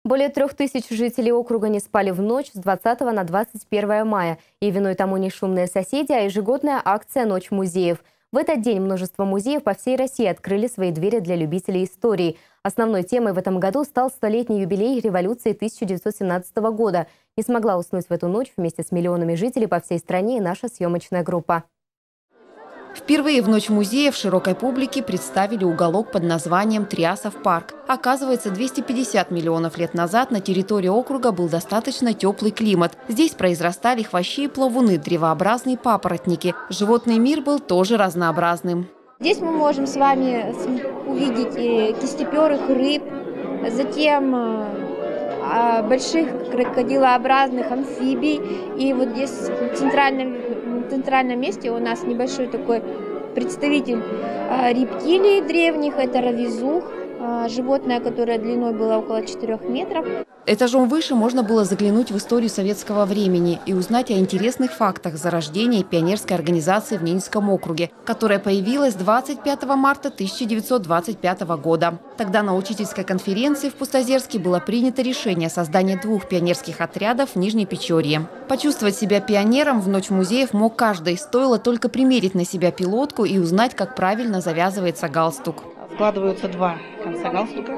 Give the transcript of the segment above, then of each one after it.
Более 3000 жителей округа не спали в ночь с 20 на 21 мая. И виной тому не шумные соседи, а ежегодная акция «Ночь музеев». В этот день множество музеев по всей России открыли свои двери для любителей истории. Основной темой в этом году стал столетний юбилей революции 1917 года. Не смогла уснуть в эту ночь вместе с миллионами жителей по всей стране и наша съемочная группа. Впервые в Ночь музеев широкой публике представили уголок под названием Триасов парк. Оказывается, 250 миллионов лет назад на территории округа был достаточно теплый климат. Здесь произрастали хвощи и плавуны, древообразные папоротники. Животный мир был тоже разнообразным. Здесь мы можем с вами увидеть кистеперых рыб, затем больших крокодилообразных амфибий. И вот здесь в центральном месте у нас небольшой такой представитель рептилий древних. Это равизух, животное, которое длиной было около 4 метров. Этажом выше можно было заглянуть в историю советского времени и узнать о интересных фактах зарождения пионерской организации в Ненецком округе, которая появилась 25 марта 1925 года. Тогда на учительской конференции в Пустозерске было принято решение о создании 2 пионерских отрядов в Нижней Печорье. Почувствовать себя пионером в Ночь музеев мог каждый, стоило только примерить на себя пилотку и узнать, как правильно завязывается галстук. Складываются 2 конца галстука.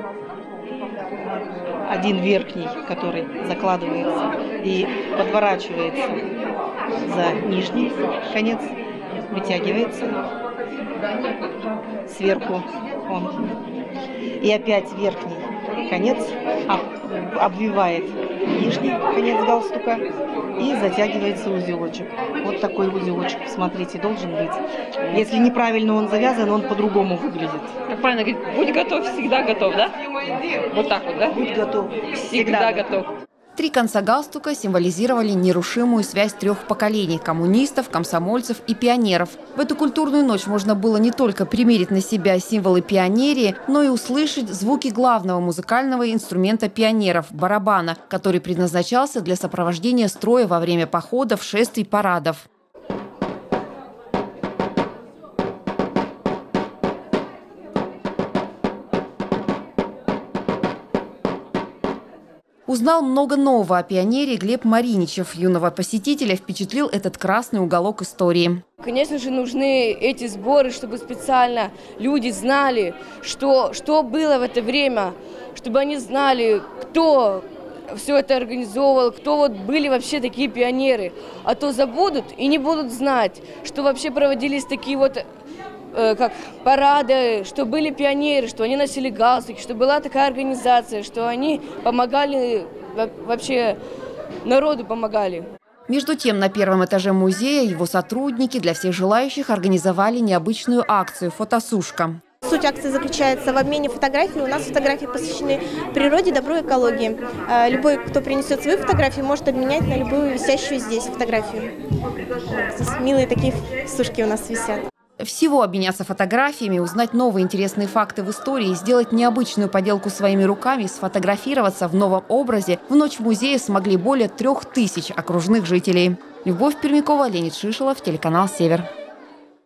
Один верхний, который закладывается и подворачивается за нижний конец, вытягивается сверху он. И опять верхний конец обвивает нижний конец галстука и затягивается узелочек. Вот такой узелочек, смотрите, должен быть. Если неправильно он завязан, он по-другому выглядит. Как правильно говорить, будь готов, всегда готов, да? Вот так вот, да? Будь готов, всегда готов. 3 конца галстука символизировали нерушимую связь 3 поколений – коммунистов, комсомольцев и пионеров. В эту культурную ночь можно было не только примерить на себя символы пионерии, но и услышать звуки главного музыкального инструмента пионеров – барабана, который предназначался для сопровождения строя во время походов, шествий, парадов. Узнал много нового о пионере Глеб Мариничев. Юного посетителя впечатлил этот красный уголок истории. Конечно же, нужны эти сборы, чтобы специально люди знали, что было в это время, чтобы они знали, кто все это организовывал, кто были вообще такие пионеры. А то забудут и не будут знать, что вообще проводились такие как парады, что были пионеры, что они носили галстуки, что была такая организация, что они помогали, вообще народу помогали. Между тем, на 1-м этаже музея его сотрудники для всех желающих организовали необычную акцию «Фотосушка». Суть акции заключается в обмене фотографий. У нас фотографии посвящены природе, добру и экологии. Любой, кто принесет свои фотографии, может обменять на любую висящую здесь фотографию. Здесь милые такие сушки у нас висят. Всего обменяться фотографиями, узнать новые интересные факты в истории, сделать необычную поделку своими руками, сфотографироваться в новом образе в Ночь музея смогли более 3000 окружных жителей. Любовь Пермякова, Леонид Шишелов, телеканал «Север».